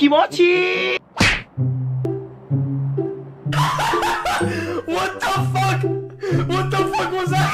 Kimochi! What the fuck? What the fuck was that?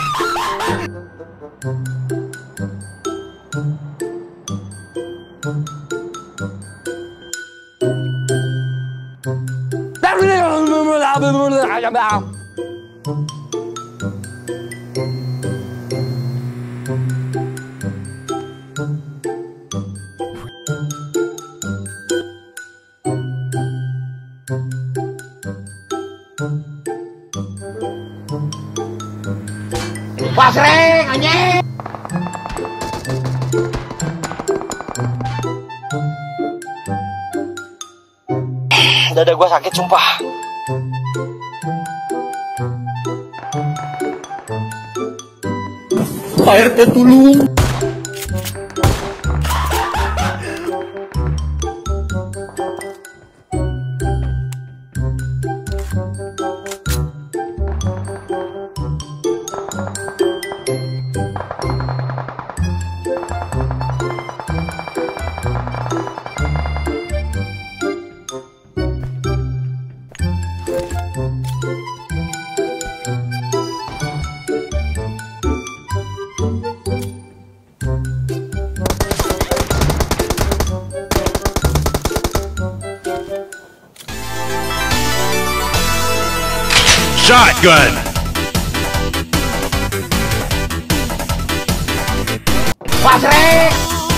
Pasreng anjing. Dada gua sakit sumpah. Air tulung. Shotgun! Pasreng.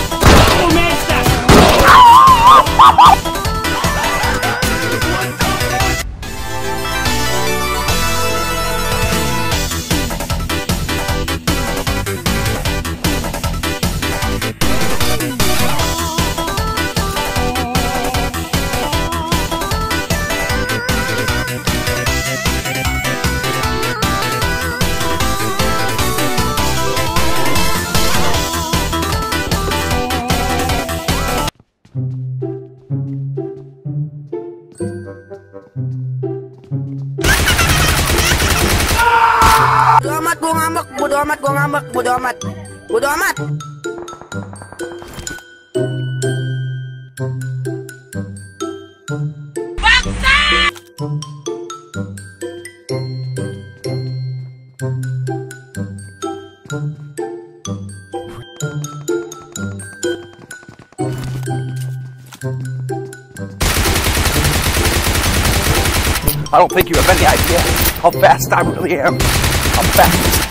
Bodo amat, gua ngambek, bodo amat. Bodo amat. Bangsa! I don't think you have any idea how fast I really am. I'm fast.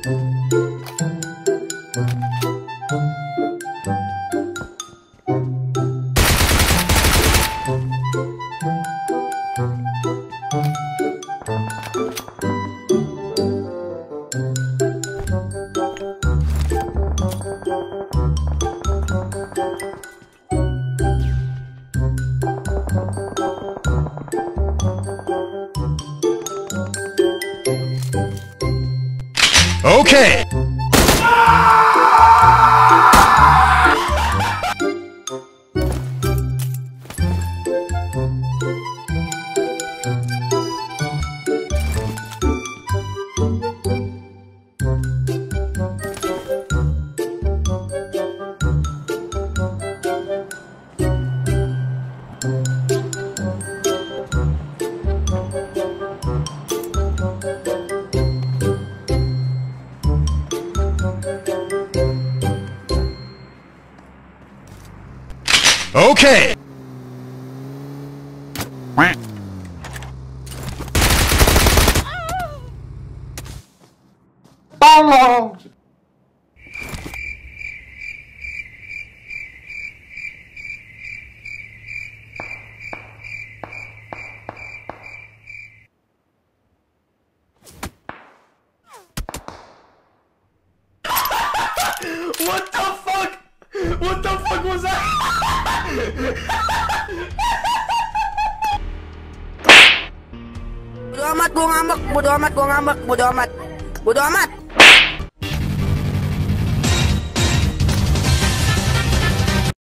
Okay! Okay! Tolong! What the fuck? What the fuck was that? Bodo amat, gua ngambek, bodo amat, gua ngambek, bodo amat. Bodo amat.